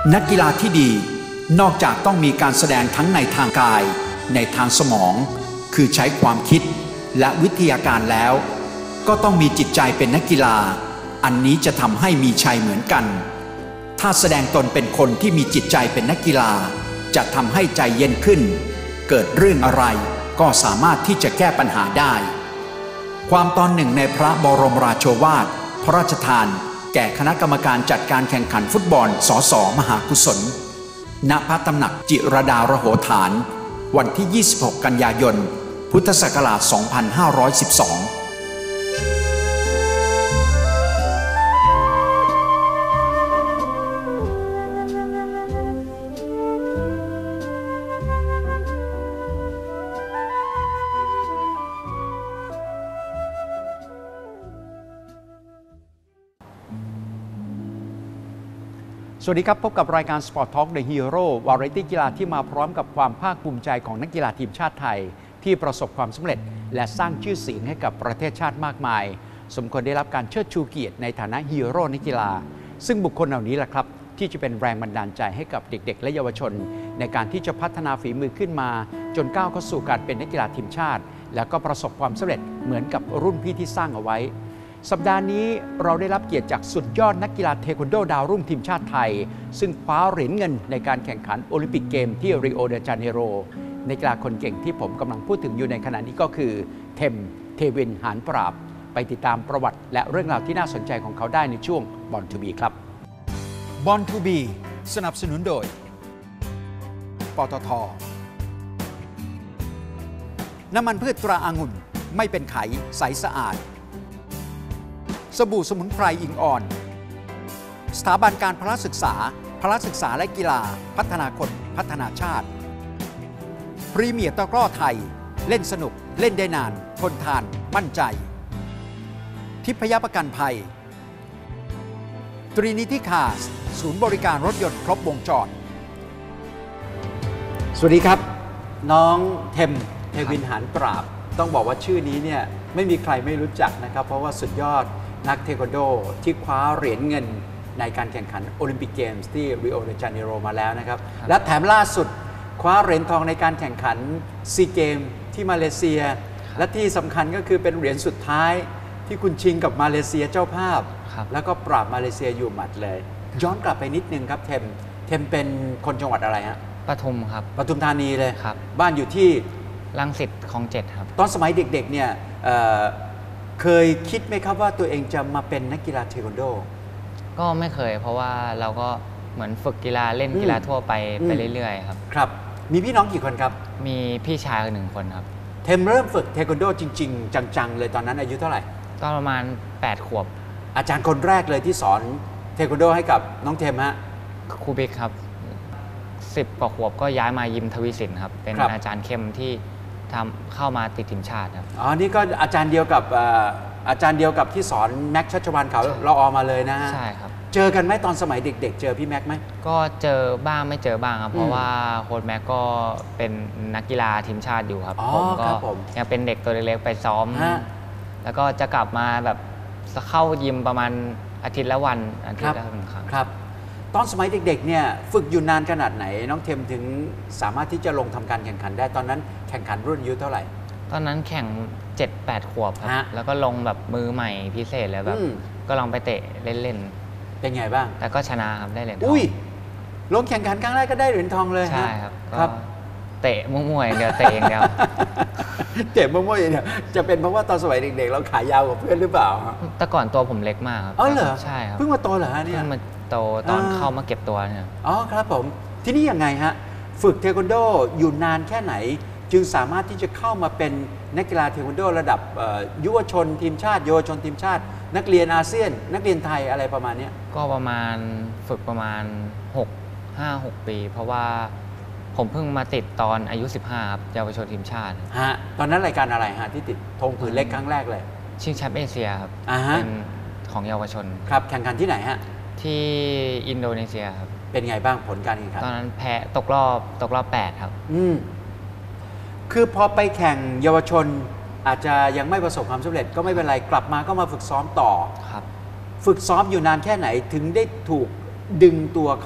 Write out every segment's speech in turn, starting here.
นักกีฬาที่ดีนอกจากต้องมีการแสดงทั้งในทางกายในทางสมองคือใช้ความคิดและวิทยาการแล้วก็ต้องมีจิตใจเป็นนักกีฬาอันนี้จะทำให้มีชัยเหมือนกันถ้าแสดงตนเป็นคนที่มีจิตใจเป็นนักกีฬาจะทำให้ใจเย็นขึ้นเกิดเรื่องอะไรก็สามารถที่จะแก้ปัญหาได้ความตอนหนึ่งในพระบรมราโชวาทพระราชทานแก่คณะกรรมการจัดการแข่งขันฟุตบอลสสมหากุศลณพระตำหนักจิรดาระโหฐานวันที่ 26 กันยายน พุทธศักราช 2512สวัสดีครับพบกับรายการ Sport Talk The Hero วาไรตี้กีฬาที่มาพร้อมกับความภาคภูมิใจของนักกีฬาทีมชาติไทยที่ประสบความสำเร็จและสร้างชื่อเสียงให้กับประเทศชาติมากมายสมควรได้รับการเชิดชูเกียรติในฐานะฮีโร่นักกีฬาซึ่งบุคคลเหล่านี้แหละครับที่จะเป็นแรงบันดาลใจให้กับเด็กๆและเยาวชนในการที่จะพัฒนาฝีมือขึ้นมาจนก้าวเข้าสู่การเป็นนักกีฬาทีมชาติแล้วก็ประสบความสำเร็จเหมือนกับรุ่นพี่ที่สร้างเอาไว้สัปดาห์นี้เราได้รับเกียรติจากสุดยอดนักกีฬาเทควันโดดาวรุ่งทีมชาติไทยซึ่งคว้าเหรียญเงินในการแข่งขันโอลิมปิกเกมที่ริโอเดจาเนโรนักกีฬาคนเก่งที่ผมกำลังพูดถึงอยู่ในขณะนี้ก็คือเทวินหานปราบไปติดตามประวัติและเรื่องราวที่น่าสนใจของเขาได้ในช่วงบอลทูบีครับบอลทูบีสนับสนุนโดยปตท.น้ำมันพืชตราองุ่นไม่เป็นไขใสสะอาดสบู่สมุนไพรอิงอ่อนสถาบันการพละศึกษาและกีฬาพัฒนาคนพัฒนาชาติพรีเมียร์ตะกร้อไทยเล่นสนุกเล่นได้นานทนทานมั่นใจทิพยประกันภัยตรีนิติคาร์ศูนย์บริการรถยนต์ครบวงจรสวัสดีครับน้องเทวินหานปราบต้องบอกว่าชื่อนี้เนี่ยไม่มีใครไม่รู้จักนะครับเพราะว่าสุดยอดนักเทควันโดที่คว้าเหรียญเงินในการแข่งขันโอลิมปิกเกมส์ที่ริโอเดจาเนโรมาแล้วนะครับและแถมล่าสุดคว้าเหรียญทองในการแข่งขันซีเกมที่มาเลเซียและที่สำคัญก็คือเป็นเหรียญสุดท้ายที่คุณชิงกับมาเลเซียเจ้าภาพแล้วก็ปราบมาเลเซียอยู่หมัดเลยย้อนกลับไปนิดนึงครับเทมเป็นคนจังหวัดอะไรฮะปทุมครับปทุมธานีเลยครับบ้านอยู่ที่รังสิตคลอง7ครับตอนสมัยเด็กๆเนี่ยเคยคิดไหมครับว่าตัวเองจะมาเป็นนักกีฬาเทควันโดก็ไม่เคยเพราะว่าเราก็เหมือนฝึกกีฬาเล่นกีฬาทั่วไปเรื่อยๆครับครับมีพี่น้องกี่คนครับมีพี่ชาย1 คนครับเทมเริ่มฝึกเทควันโดจริงๆจังๆเลยตอนนั้นอายุเท่าไหร่ตอนประมาณ8 ขวบอาจารย์คนแรกเลยที่สอนเทควันโดให้กับน้องเทมฮะครูบิ๊กครับ10 กว่าขวบก็ย้ายมายิมทวีสินครับเป็นอาจารย์เข้มที่เข้ามาติดทีมชาติครับอ๋อนี่ก็อาจารย์เดียวกับที่สอนแม็กชัชวาลเขาเราออกมาเลยนะฮะใช่ครับเจอกันไหมตอนสมัยเด็กๆเจอพี่แม็กไหมก็เจอบ้างไม่เจอบ้างครับเพราะว่าโค้ชแม็กก็เป็นนักกีฬาทีมชาติอยู่ครับผมก็ยังเป็นเด็กตัวเล็กๆไปซ้อมแล้วก็จะกลับมาแบบเข้ายิมประมาณอาทิตย์ละวันอาทิตย์ละ1 ครั้งครับตอนสมัยเด็กๆเนี่ยฝึกอยู่นานขนาดไหนน้องเทมถึงสามารถที่จะลงทำการแข่งขันได้ตอนนั้นแข่งขันรุ่นอายุเท่าไหร่ตอนนั้นแข่ง 7-8 ขวบครับแล้วก็ลงแบบมือใหม่พิเศษเลยแบบก็ลองไปเตะเล่นๆเป็นไงบ้างแต่ก็ชนะครับได้เหรียญทองอุ้ยลงแข่งขันครั้งแรกก็ได้เหรียญทองเลยใช่ครับครับเตะมั่วๆอย่างเดียวเตะอย่างเดียวเตะมั่วๆอย่างเดียวจะเป็นเพราะว่าตอนสมัยเด็กๆเราขายาวกว่าเพื่อนหรือเปล่าแต่ก่อนตัวผมเล็กมากครับอ๋อเหรอใช่ครับเพิ่งมาโตเหรอฮะเนี่ยเพิ่งมาโตตอนเข้ามาเก็บตัวเนี่ยอ๋อครับผมที่นี่ยังไงฮะฝึกเทควันโดอยู่นานแค่ไหนจึงสามารถที่จะเข้ามาเป็นนักกีฬาเทควันโดระดับยุวชนทีมชาติเยาวชนทีมชาตินักเรียนอาเซียนนักเรียนไทยอะไรประมาณนี้ก็ประมาณฝึกประมาณ5-6 ปีเพราะว่าผมเพิ่งมาติดตอนอายุ15ครับเยาวชนทีมชาติฮะตอนนั้นรายการอะไรฮะที่ติดธงผืนเล็กครั้งแรกเลยชิงแชมป์เอเชียครับเป็นของเยาวชนครับแข่งขันที่ไหนฮะที่อินโดนีเซียครับเป็นไงบ้างผลการแข่งขันตอนนั้นแพ้ตกรอบ8ครับคือพอไปแข่งเยาวชนอาจจะยังไม่ประสบความสำเร็จก็ไม่เป็นไรกลับมาก็มาฝึกซ้อมต่อครับฝึกซ้อมอยู่นานแค่ไหนถึงได้ถูกดึงตัวเข้ามา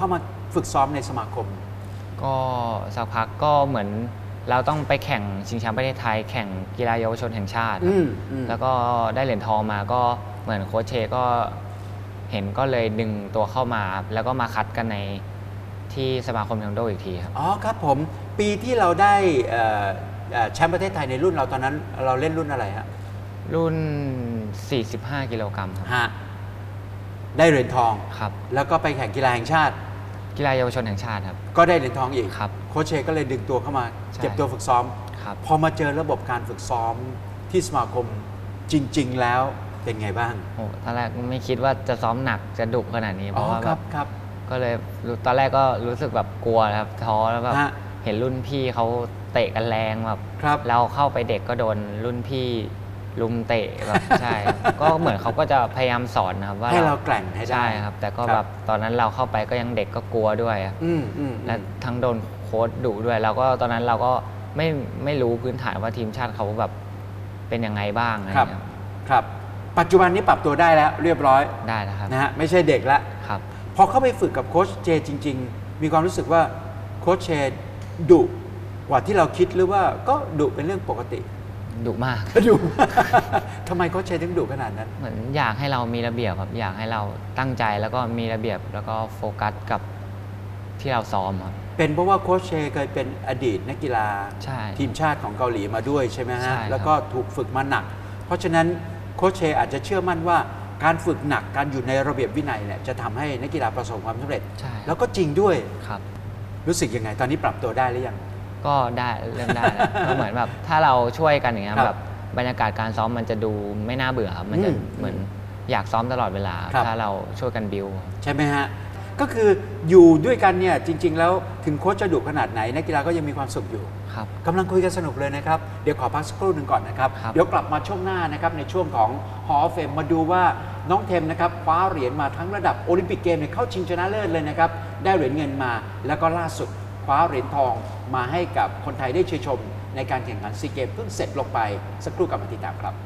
ฝึกซ้อมในสมาคมก็สักพักก็เหมือนเราต้องไปแข่งชิงแชมป์ประเทศไทยแข่งกีฬาเยาวชนแห่งชาติแล้วก็ได้เหรียญทองมาก็เหมือนโค้ชเชก็เห็นก็เลยดึงตัวเข้ามาแล้วก็มาคัดกันในที่สมาคมเทควันโดอีกทีครับอ๋อครับผมปีที่เราได้แชมป์ประเทศไทยในรุ่นเราตอนนั้นเราเล่นรุ่นอะไรฮะรุ่น45 กิโลกรัมครับได้เหรียญทองครับแล้วก็ไปแข่งกีฬาแห่งชาติกีฬาเยาวชนแห่งชาติครับก็ได้เหรียญทองอีกครับโค้ชเชก็เลยดึงตัวเข้ามาเก็บตัวฝึกซ้อมพอมาเจอระบบการฝึกซ้อมที่สมาคมจริงๆแล้วเป็นไงบ้างโอ้ตอนแรกไม่คิดว่าจะซ้อมหนักจะดุขนาดนี้เพราะว่าครับก็เลยตอนแรกก็รู้สึกแบบกลัวครับท้อแล้วแบบเห็นรุ่นพี่เขาเตะกันแรงแบบเราเข้าไปเด็กก็โดนรุ่นพี่ลุมเตะแบบใช่ก็เหมือนเขาก็จะพยายามสอนนะครับว่าให้เราแกร่งให้ได้ใช่ครับแต่ก็แบบตอนนั้นเราเข้าไปก็ยังเด็กก็กลัวด้วยและทั้งโดนโค้ชดุด้วยเราก็ตอนนั้นเราก็ไม่รู้พื้นฐานว่าทีมชาติเขาแบบเป็นยังไงบ้างอะไรอย่างเงี้ยครับปัจจุบันนี้ปรับตัวได้แล้วเรียบร้อยได้แล้วครับนะฮะไม่ใช่เด็กแล้วครับพอเข้าไปฝึกกับโค้ชเจจริงๆมีความรู้สึกว่าโค้ชเจดุกว่าที่เราคิดหรือว่าก็ดุเป็นเรื่องปกติดุมากดุทำไมโค้ชเชถึงดุขนาดนั้นเหมือนอยากให้เรามีระเบียบครับอยากให้เราตั้งใจแล้วก็มีระเบียบแล้วก็โฟกัสกับที่เราซ้อมครับเป็นเพราะว่าโค้ชเชเคยเป็นอดีตนักกีฬาทีมชาติของเกาหลีมาด้วยใช่ไหมฮะแล้วก็ถูกฝึกมาหนักเพราะฉะนั้นโค้ชเชอาจจะเชื่อมั่นว่าการฝึกหนักการอยู่ในระเบียบวินัยเนี่ยจะทำให้นักกีฬาประสบความสำเร็จแล้วก็จริงด้วยครับรู้สึกยังไงตอนนี้ปรับตัวได้หรือยังก็ได้เริ่มได้ก็เหมือนแบบถ้าเราช่วยกันอย่างเงี้ยแบบบรรยากาศการซ้อมมันจะดูไม่น่าเบื่อครับมันจะเหมือนอยากซ้อมตลอดเวลาถ้าเราช่วยกันบิวใช่ไหมฮะก็คืออยู่ด้วยกันเนี่ยจริงๆแล้วถึงโค้ชจะดุขนาดไหนนักกีฬาก็ยังมีความสุขอยู่กำลังคุยกันสนุกเลยนะครับเดี๋ยวขอพักสักครู่หนึ่งก่อนนะครับเดี๋ยวกลับมาช่วงหน้านะครับในช่วงของ Hall of Fame มาดูว่าน้องเทมนะครับคว้าเหรียญมาทั้งระดับโอลิมปิกเกมเข้าชิงชนะเลิศเลยนะครับได้เหรียญเงินมาแล้วก็ล่าสุดคว้าเหรียญทองมาให้กับคนไทยได้เชียร์ชมในการแข่งขันซีเกมเพิ่งเสร็จลงไปสักครู่กลับมาติดตามครับ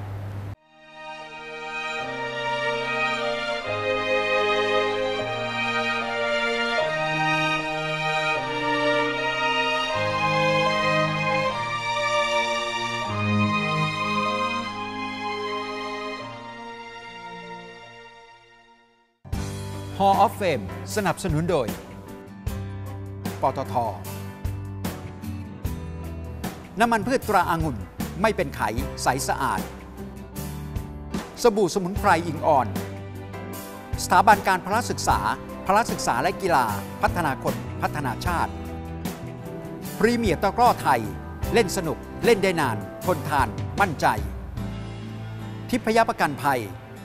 Hall of Fame สนับสนุนโดยปตท.น้ำมันพืชตราองุ่นไม่เป็นไขใสสะอาดสบู่สมุนไพรอิงอ่อนสถาบันการพละศึกษาและกีฬาพัฒนาคนพัฒนาชาติพรีเมียร์ตะกร้อไทยเล่นสนุกเล่นได้นานทนทานมั่นใจทิพยประกันภัย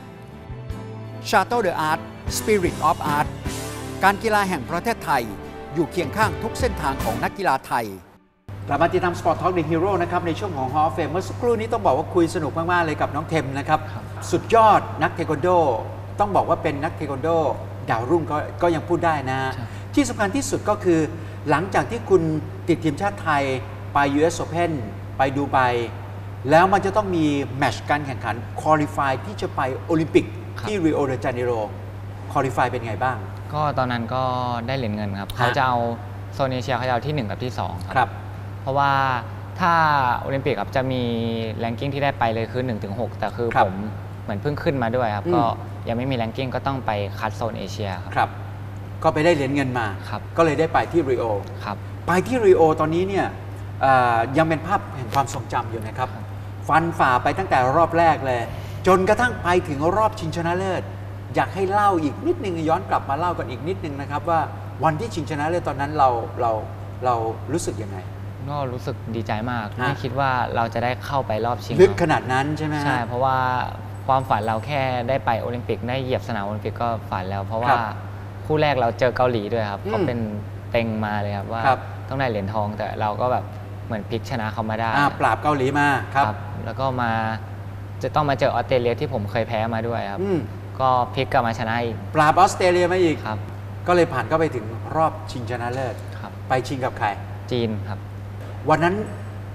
Shuttle the Art Spirit of Art การกีฬาแห่งประเทศไทยอยู่เคียงข้างทุกเส้นทางของนักกีฬาไทยกลับมาติดตาม Sport Talk The Hero นะครับในช่วงของ Hall of Fame เมื่อสักครู่นี้ต้องบอกว่าคุยสนุกมากๆเลยกับน้องเทมนะครับสุดยอดนักเทควันโดต้องบอกว่าเป็นนักเทควันโดดาวรุ่งก็ยังพูดได้นะที่สำคัญที่สุดก็คือหลังจากที่คุณติดทีมชาติไทยไป US Open ไปดูไบแล้วมันจะต้องมีแมตช์การแข่งขันคอลิฟายที่จะไปโอลิมปิกที่ริโอเดจาเนโรคอลิฟายเป็นไงบ้างก็ตอนนั้นก็ได้เหรียญเงินครับเขาจะเอาโซนเอเชียเขาจะเอาที่1กับที่2ครับเพราะว่าถ้าโอลิมปิกครับจะมีแรงกิ้งที่ได้ไปเลยคือ 1-6 แต่คือผมเหมือนเพิ่งขึ้นมาด้วยครับก็ยังไม่มีแรงกิ้งก็ต้องไปคัดโซนเอเชียครับก็ไปได้เหรียญเงินมาก็เลยได้ไปที่ริโอไปที่ริโอตอนนี้เนี่ยยังเป็นภาพแห่งความทรงจำอยู่นะครับฟันฝ่าไปตั้งแต่รอบแรกเลยจนกระทั่งไปถึงรอบชิงชนะเลิศอยากให้เล่าอีกนิดนึงย้อนกลับมาเล่ากันอีกนิดนึงนะครับว่าวันที่ชิงชนะเลิศตอนนั้นเรารู้สึกยังไงก็รู้สึกดีใจมากไม่คิดว่าเราจะได้เข้าไปรอบชิงลึกขนาดนั้นใช่ไหมใช่เพราะว่าความฝันเราแค่ได้ไปโอลิมปิกได้เหยียบสนามโอลิมปิกก็ฝันแล้วเพราะว่าคู่แรกเราเจอเกาหลีด้วยครับเขาเป็นเต็งมาเลยครับว่าต้องได้เหรียญทองแต่เราก็แบบเหมือนพลิกชนะเขามาได้ปราบเกาหลีมาครับแล้วก็จะต้องมาเจอออสเตรเลียที่ผมเคยแพ้มาด้วยครับก็พลิกกลับมาชนะอีกปราบออสเตรเลียมาอีกครับก็เลยผ่านเข้าไปถึงรอบชิงชนะเลิศไปชิงกับใครจีนครับวันนั้น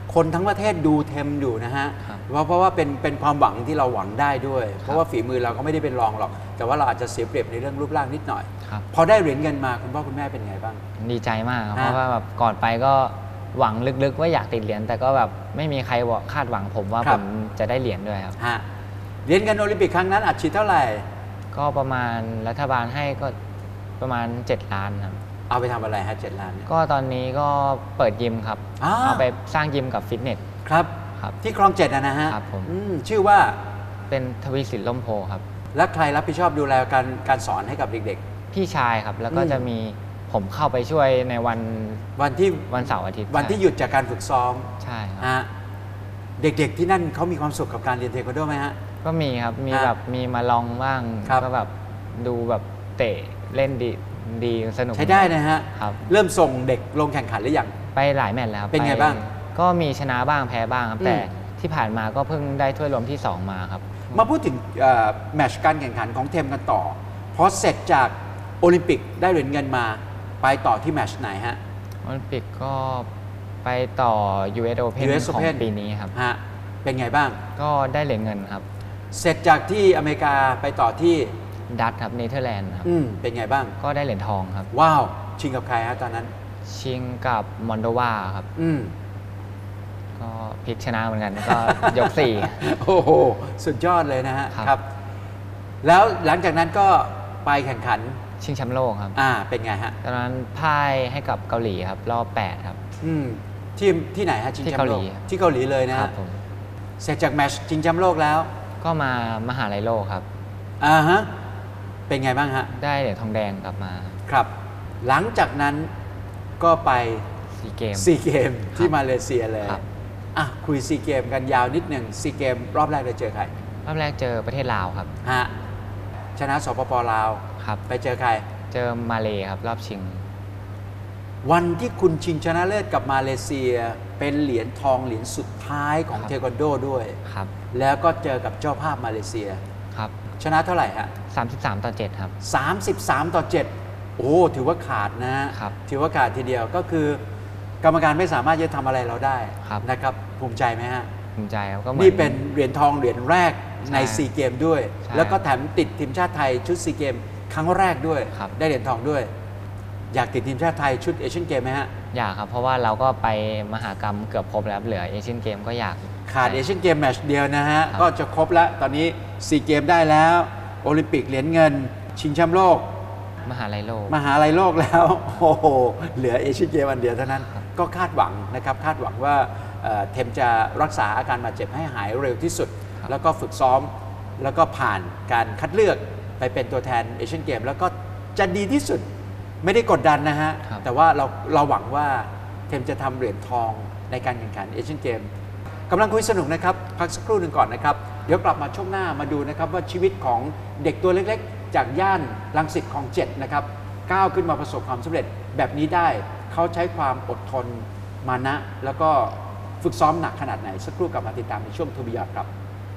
คนทั้งประเทศดูเทมอยู่นะฮะเพราะว่าเป็นความหวังที่เราหวังได้ด้วย เพราะว่าฝีมือเราก็ไม่ได้เป็นรองหรอกแต่ว่าเราอาจจะเสียเปรียบในเรื่องรูปร่างนิดหน่อยพอได้เหรียญเงินมาคุณพ่อคุณแม่เป็นไงบ้างดีใจมากเพราะว่าแบบก่อนไปก็หวังลึกๆว่าอยากติดเหรียญแต่ก็แบบไม่มีใครคาดหวังผมว่าผมจะได้เหรียญด้วยครับเหรียญเงินโอลิมปิกครั้งนั้นอัดฉีดเท่าไหร่ก็ประมาณรัฐบาลให้ก็ประมาณ7 ล้านครับเอาไปทำอะไรฮะ7 ล้านก็ตอนนี้ก็เปิดยิมครับเอาไปสร้างยิมกับฟิตเนสครับที่คลอง7นะฮะครับผมชื่อว่าเป็นทวีศิลป์ล่มโพครับแล้วใครรับผิดชอบดูแลการสอนให้กับเด็กๆพี่ชายครับแล้วก็จะมีผมเข้าไปช่วยในวันเสาร์อาทิตย์วันที่หยุดจากการฝึกซ้อมใช่ครับเด็กๆที่นั่นเขามีความสุขกับการเรียนเทควันโดไหมฮะก็มีครับมีแบบมีมาลองบ้างก็แบบดูแบบเตะเล่นดีสนุกใช้ได้นะฮะครับเริ่มส่งเด็กลงแข่งขันหรือยังไปหลายแมตช์แล้วเป็นไงบ้างก็มีชนะบ้างแพ้บ้างครับแต่ที่ผ่านมาก็เพิ่งได้ถ้วยรวมที่2มาครับมาพูดถึงแมตช์การแข่งขันของเทมกันต่อพอเสร็จจากโอลิมปิกได้เหรียญเงินมาไปต่อที่แมตช์ไหนฮะโอลิมปิกก็ไปต่อ US Open ของปีนี้ครับฮะเป็นไงบ้างก็ได้เหรียญเงินครับเสร็จจากที่อเมริกาไปต่อที่ดัตครับเนเธอร์แลนด์ครับเป็นไงบ้างก็ได้เหรียญทองครับว้าวชิงกับใครฮะตอนนั้นชิงกับมอนโดวาครับก็พลิกชนะเหมือนกันก็ยก4 โอ้โหสุดยอดเลยนะฮะครับแล้วหลังจากนั้นก็ไปแข่งขันชิงแชมป์โลกครับเป็นไงฮะตอนนั้นพ่ายให้กับเกาหลีครับรอบ8ครับที่ไหนฮะชิงแชมป์โลกที่เกาหลีเลยนะครับเสร็จจากแมตช์ชิงแชมป์โลกแล้วก็มามหาลัยโลกครับฮะเป็นไงบ้างฮะได้เหรียญทองแดงกลับมาครับหลังจากนั้นก็ไปซีเกมที่มาเลเซียเลยคุยซีเกมกันยาวนิดหนึ่งซีเกมรอบแรกเราเจอใครรอบแรกเจอประเทศลาวครับชนะสปป.ลาวครับไปเจอใครเจอมาเลครับรอบชิงวันที่คุณชิงชนะเลิศกับมาเลเซียเป็นเหรียญทองเหรียญสุดท้ายของเทควันโดด้วยครับแล้วก็เจอกับเจ้าภาพมาเลเซียครับชนะเท่าไหร่ฮะ 33-7ครับ 33-7โอ้ถือว่าขาดนะครับถือว่าขาดทีเดียวก็คือกรรมการไม่สามารถจะทำอะไรเราได้นะครับภูมิใจไหมฮะภูมิใจครับก็นี่เป็นเหรียญทองเหรียญแรกในซีเกมด้วยแล้วก็แถมติดทีมชาติไทยชุดซีเกมครั้งแรกด้วยได้เหรียญทองด้วยอยากติดทีมชาติไทยชุดเอเชียนเกมไหมฮะอยากครับเพราะว่าเราก็ไปมหากรรมเกือบครบแล้วเหลือเอเชียนเกมก็อยากขาดเอเชียนเกมแมตช์เดียวนะฮะก็จะครบแล้วตอนนี้ซีเกมได้แล้วโอลิมปิกเหรียญเงินชิงแชมป์โลกมหาลัยโลกแล้วโอ้โหเหลือเอเชียนเกมอันเดียวเท่านั้นก็คาดหวังนะครับคาดหวังว่าเทมจะรักษาอาการบาดเจ็บให้หายเร็วที่สุดแล้วก็ฝึกซ้อมแล้วก็ผ่านการคัดเลือกไปเป็นตัวแทนเอเชียนเกมแล้วก็จะดีที่สุดไม่ได้กดดันนะฮะแต่ว่าเราหวังว่าเทมจะทำเหรียญทองในการแข่งขันเอเชียนเกมกำลังคุยสนุกนะครับพักสักครู่หนึ่งก่อนนะครับเดี๋ยวกลับมาช่วงหน้ามาดูนะครับว่าชีวิตของเด็กตัวเล็กๆจากย่านรังสิตคลอง7นะครับก้าวขึ้นมาประสบความสำเร็จแบบนี้ได้เขาใช้ความอดทนมานะแล้วก็ฝึกซ้อมหนักขนาดไหนสักครู่กลับมาติดตามในช่วงทูบิยอนครับ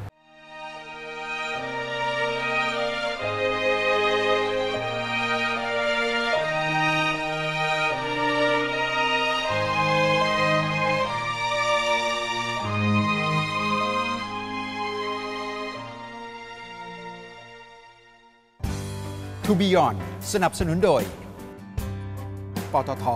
ทูบิยอนสนับสนุนโดยปตท.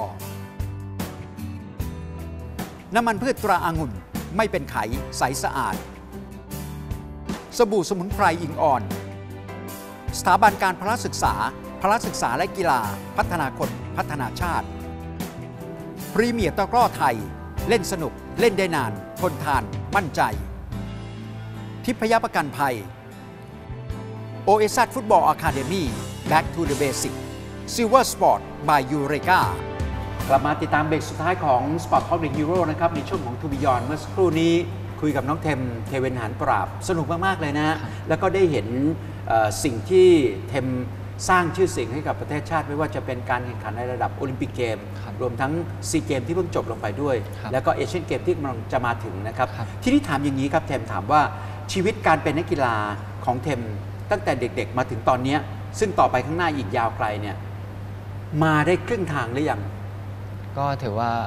น้ำมันพืชตราองุ่นไม่เป็นไขใสสะอาดสบู่สมุนไพรอิงอ่อนสถาบันการพละศึกษาและกีฬาพัฒนาคนพัฒนาชาติพรีเมียร์ตะกร้อไทยเล่นสนุกเล่นได้นานทนทานมั่นใจทิพยประกันภัยโอเอซัสฟุตบอลอะคาเดมี่ Back to the Basic Silver Sport by Eureka กลับมาติดตามเบรกสุดท้ายของ Sport Talk The Hero นะครับในช่วงของ To Beyond เมื่อสักครู่นี้คุยกับน้องเทเวนหานปราบสนุกมากๆเลยนะแล้วก็ได้เห็นสิ่งที่เทมสร้างชื่อเสียงให้กับประเทศชาติไม่ว่าจะเป็นการแข่งขันในระดับโอลิมปิกเกมรวมทั้งซีเกมที่เพิ่งจบลงไปด้วยแล้วก็เอเชียนเกมที่กำลังจะมาถึงนะครับที่นี่ถามอย่างนี้ครับเทมถามว่าชีวิตการเป็นนักกีฬาของเทมตั้งแต่เด็กๆมาถึงตอนนี้ซึ่งต่อไปข้างหน้าอีกยาวไกลเนี่ยมาได้ครึ่งทางหรือยังก็ถือว่า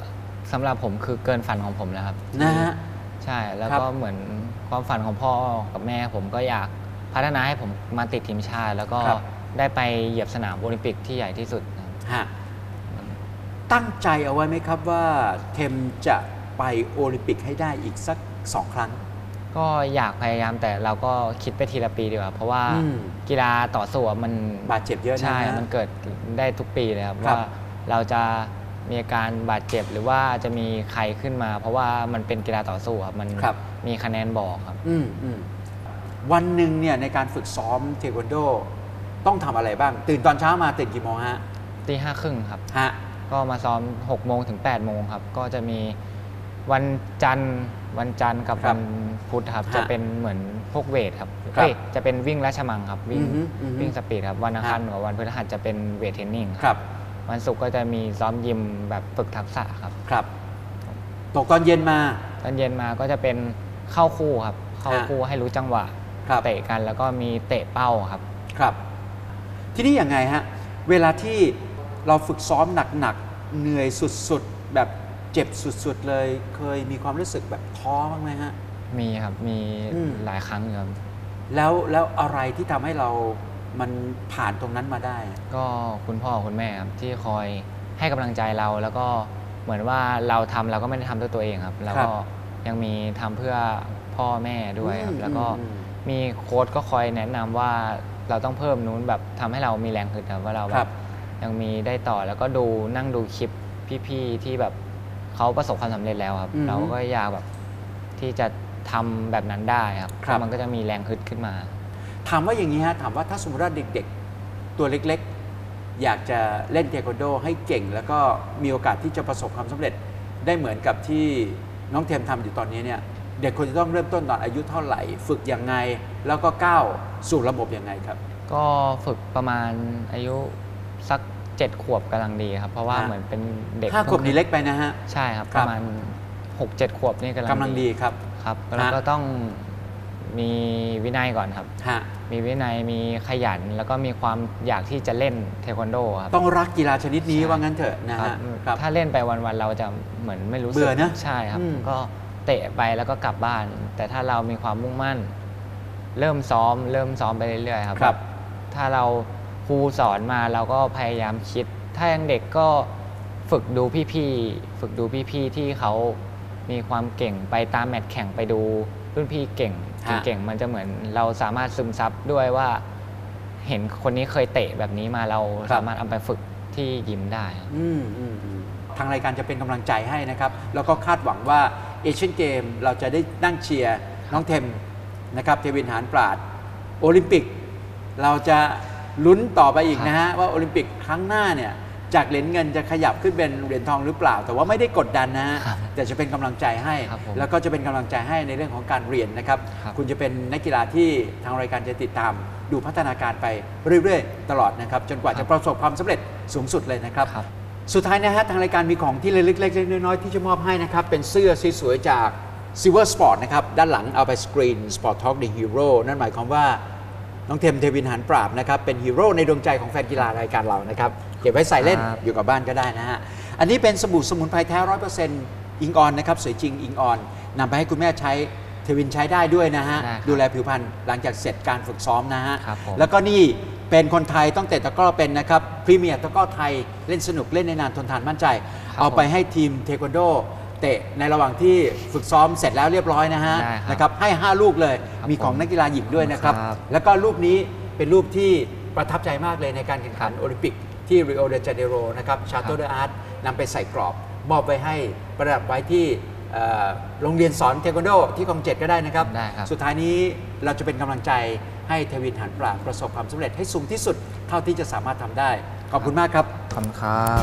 สำหรับผมคือเกินฝันของผมแล้วครับนะฮะใช่แล้วก็เหมือนความฝันของพ่อกับแม่ผมก็อยากพัฒนาให้ผมมาติดทีมชาติแล้วก็ได้ไปเหยียบสนามโอลิมปิกที่ใหญ่ที่สุดฮะตั้งใจเอาไว้ไหมครับว่าเทมจะไปโอลิมปิกให้ได้อีกสัก2 ครั้งก็อยากพยายามแต่เราก็คิดไปทีละปีดีกว่าเพราะว่ากีฬาต่อสู้มันบาดเจ็บเยอะนะใช่มันเกิดได้ทุกปีเลยครับว่าเราจะมีอาการบาดเจ็บหรือว่าจะมีใครขึ้นมาเพราะว่ามันเป็นกีฬาต่อสู้ครับมันมีคะแนนบอกครับวันหนึ่งเนี่ยในการฝึกซ้อมเทควันโดต้องทำอะไรบ้างตื่นตอนเช้ามาตื่นกี่โมงฮะ 5:30ครับฮะก็มาซ้อม6 โมงถึง8 โมงครับก็จะมีวันจันทร์กับวันพุธครับจะเป็นเหมือนพวกเวทครับจะเป็นวิ่งราชมังครับวิ่งสปีดครับวันอังคารกับวันพฤหัสจะเป็นเวทเทรนนิ่งครับวันศุกร์ก็จะมีซ้อมยิมแบบฝึกทักษะครับตกตอนเย็นมาก็จะเป็นเข้าคู่ครับเข้าคู่ให้รู้จังหวะเตะกันแล้วก็มีเตะเป้าครับทีนี้ยังไงฮะเวลาที่เราฝึกซ้อมหนักๆเหนื่อยสุดๆแบบเจ็บสุดๆเลยเคยมีความรู้สึกแบบท้อบ้างไหมฮะมีครับมีหลายครั้งครับแล้วอะไรที่ทำให้เรามันผ่านตรงนั้นมาได้ก็คุณพ่อคุณแม่ครับที่คอยให้กำลังใจเราแล้วก็เหมือนว่าเราทำเราก็ไม่ได้ทำด้วยตัวเองครับแล้วก็ยังมีทำเพื่อพ่อแม่ด้วยครับแล้วก็มีโค้ชก็คอยแนะนำว่าเราต้องเพิ่มนู้นแบบทำให้เรามีแรงขึ้นครับว่าเราแบบยังมีได้ต่อแล้วก็นั่งดูคลิปพี่ๆที่แบบเขาประสบความสำเร็จแล้วครับเราก็อยากแบบที่จะทำแบบนั้นได้ครับมันก็จะมีแรงขึ้นมาถามว่าอย่างนี้ฮะถามว่าถ้าสมมติว่าเด็กๆตัวเล็กๆอยากจะเล่นเทควันโดให้เก่งแล้วก็มีโอกาสที่จะประสบความสำเร็จได้เหมือนกับที่น้องเทมทำอยู่ตอนนี้เนี่ยเด็กควรจะต้องเริ่มต้นตอนอายุเท่าไหร่ฝึกยังไงแล้วก็ก้าวสู่ระบบยังไงครับก็ฝึกประมาณอายุสัก7 ขวบกำลังดีครับเพราะว่าเหมือนเป็นเด็ก 5 ขวบนี่เล็กไปนะฮะใช่ครับประมาณ6-7 ขวบนี่กำลังดีครับแล้วก็ต้องมีวินัยก่อนครับมีวินัยมีขยันแล้วก็มีความอยากที่จะเล่นเทควันโดครับต้องรักกีฬาชนิดนี้ว่างั้นเถอะนะฮะถ้าเล่นไปวันๆเราจะเหมือนไม่รู้สึกเบื่อนะใช่ครับก็เตะไปแล้วก็กลับบ้านแต่ถ้าเรามีความมุ่งมั่นเริ่มซ้อมไปเรื่อยๆครับถ้าเราครูสอนมาเราก็พยายามคิดถ้ายังเด็กก็ฝึกดูพี่ๆที่เขามีความเก่งไปตามแมตช์แข่งไปดูรุ่นพี่เก่งมันจะเหมือนเราสามารถซึมซับด้วยว่าเห็นคนนี้เคยเตะแบบนี้มาเราสามารถเอาไปฝึกที่ยิมได้ทางรายการจะเป็นกำลังใจให้นะครับแล้วก็คาดหวังว่าเอเชียนเกมเราจะได้นั่งเชียร์น้องเทมนะครับเทวินหานปราชโอลิมปิกเราจะลุ้นต่อไปอีกนะฮะว่าโอลิมปิกครั้งหน้าเนี่ยจากเหรียญเงินจะขยับขึ้นเป็นเหรียญทองหรือเปล่าแต่ว่าไม่ได้กดดันนะฮะแต่จะเป็นกำลังใจให้แล้วก็จะเป็นกำลังใจให้ในเรื่องของการเรียนนะครับคุณจะเป็นนักกีฬาที่ทางรายการจะติดตามดูพัฒนาการไปเรื่อยๆตลอดนะครับจนกว่าจะประสบความสำเร็จสูงสุดเลยนะครับสุดท้ายนะฮะทางรายการมีของที่เล็กๆน้อยๆที่จะมอบให้นะครับเป็นเสื้อสวยๆจาก Silver Sport นะครับด้านหลังเอาไปสกรีน Sport Talk The Hero นั่นหมายความว่าน้องเทมเทวินหานปราบนะครับเป็นฮีโร่ในดวงใจของแฟนกีฬารายการเรานะครับเก็บไว้ใส่เล่นอยู่กับบ้านก็ได้นะฮะอันนี้เป็นสบู่สมุนไพรแท้ 100% อิงออนนะครับสวยจริงอิงออนนำไปให้คุณแม่ใช้เทวินใช้ได้ด้วยนะฮะดูแลผิวพรรณหลังจากเสร็จการฝึกซ้อมนะฮะแล้วก็นี่เป็นคนไทยต้องเตะตะกร้อเป็นนะครับพรีเมียร์ตะกร้อไทยเล่นสนุกเล่นในนานทนทานมั่นใจเอาไปให้ทีมเทควันโดเตะในระหว่างที่ฝึกซ้อมเสร็จแล้วเรียบร้อยนะฮะนะครับให้5 ลูกเลยมีของนักกีฬาหญิงด้วยนะครับแล้วก็รูปนี้เป็นรูปที่ประทับใจมากเลยในการแข่งขันโอลิมปิกที่ริโอเดจาเนโรนะครับชาโตเดอาร์ตนำไปใส่กรอบมอบไปให้ประดับไว้ที่โรงเรียนสอนเทควันโดที่คลอง 7ก็ได้นะครับสุดท้ายนี้เราจะเป็นกำลังใจให้เทวินหานปราบประสบความสำเร็จให้สูงที่สุดเท่าที่จะสามารถทำได้ขอบคุณมากครับขอบคุณครับ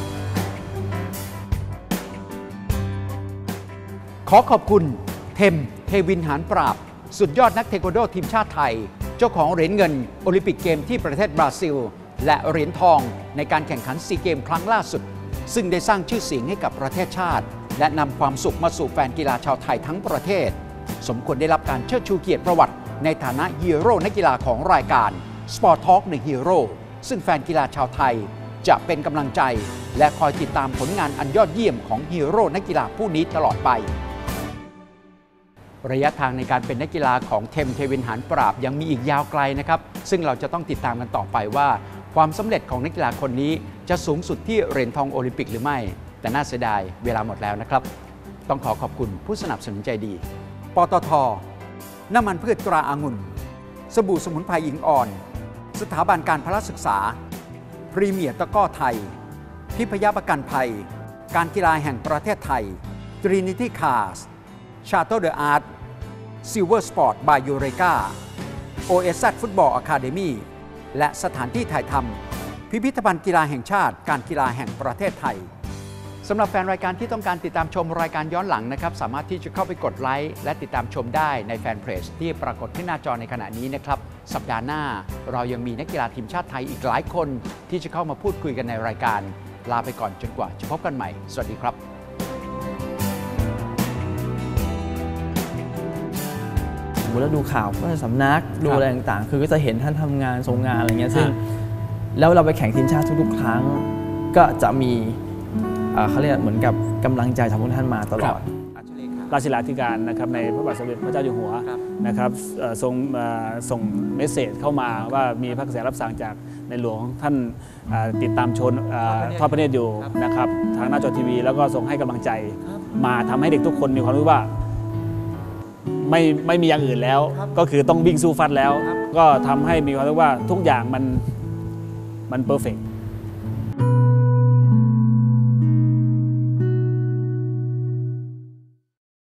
ขอบคุณเทวินหานปราบสุดยอดนักเทควันโดทีมชาติไทยเจ้าของเหรียญเงินโอลิมปิกเกมที่ประเทศบราซิลและเหรียญทองในการแข่งขันซีเกมครั้งล่าสุดซึ่งได้สร้างชื่อเสียงให้กับประเทศชาติและนำความสุขมาสู่แฟนกีฬาชาวไทยทั้งประเทศสมควรได้รับการเชิดชูเกียรติประวัติในฐานะฮีโร่นักกีฬาของรายการ Sport Talk The Hero ซึ่งแฟนกีฬาชาวไทยจะเป็นกำลังใจและคอยติดตามผลงานอันยอดเยี่ยมของฮีโร่นักกีฬาผู้นี้ตลอดไป ระยะทางในการเป็นนักกีฬาของเทวินหานปราบยังมีอีกยาวไกลนะครับซึ่งเราจะต้องติดตามกันต่อไปว่าความสำเร็จของนักกีฬาคนนี้จะสูงสุดที่เหรียญทองโอลิมปิกหรือไม่แต่น่าเสียดายเวลาหมดแล้วนะครับต้องขอบคุณผู้สนับสนุนใจดีปตท.น้ำมันพืชตราองุ่นสบู่สมุนไพรอิงอ่อนสถาบันการพละศึกษาพรีเมียร์ตะกร้อไทยทิพยประกันภัยการกีฬาแห่งประเทศไทย Trinity Cars Charter the Art Silver Sport by Eureka OSZ Football Academy และสถานที่ถ่ายทำพิพิธภัณฑ์กีฬาแห่งชาติการกีฬาแห่งประเทศไทยสำหรับแฟนรายการที่ต้องการติดตามชมรายการย้อนหลังนะครับสามารถที่จะเข้าไปกดไลค์และติดตามชมได้ในแฟนเพจที่ปรากฏที่หน้าจอในขณะนี้นะครับสัปดาห์หน้าเรายังมีนักกีฬาทีมชาติไทยอีกหลายคนที่จะเข้ามาพูดคุยกันในรายการลาไปก่อนจนกว่าจะพบกันใหม่สวัสดีครับแล้วดูข่าวก็สำนักดูอะไรต่างๆคือก็จะเห็นท่านทำงานทรงงานอะไรเงี้ยซึ่งแล้วเราไปแข่งทีมชาติทุกๆครั้งก็จะมีเขาเรียกเหมือนกับกำลังใจจากพวกท่านมาตลอดราชเลขาธิการนะครับในพระบาทสมเด็จพระเจ้าอยู่หัวนะครับทรงส่งเมสเสจเข้ามาว่ามีพระกระแสรับสั่งจากในหลวงท่านติดตามชมทอดพระเนตรอยู่นะครับทางหน้าจอทีวีแล้วก็ส่งให้กำลังใจมาทำให้เด็กทุกคนมีความรู้ว่าไม่มีอย่างอื่นแล้วก็คือต้องวิ่งสู้ฟัดแล้วก็ทำให้มีความรู้ว่าทุกอย่างมันเพอร์เฟกต์